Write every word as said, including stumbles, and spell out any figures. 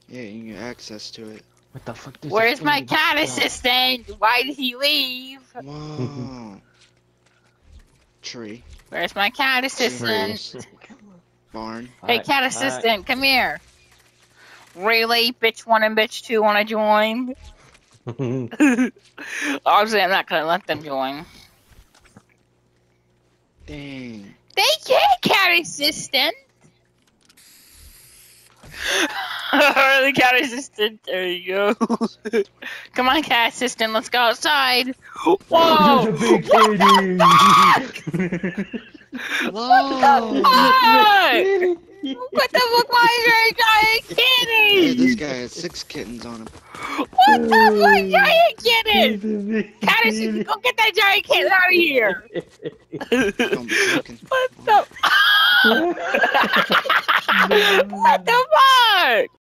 Yeah, you get access to it. What the fuck? There's Where's my thing- cat oh. assistant? Why did he leave? Whoa. Tree. Where's my cat assistant? Barn. Hey, Alright, cat assistant, come here. Really? Bitch one and bitch two wanna join? Obviously, I'm not gonna let them join. Dang. They can't, cat assistant! The cat assistant, there you go. Come on, cat assistant, let's go outside. Whoa! There's a big What kitty! the Whoa. fuck? What the fuck? Why is there a giant Hey, this kitty? guy has six kittens on him. What the fuck, giant kitten? Cat assistant, go get that giant kitten out of here. Don't be joking. What the? What the fuck?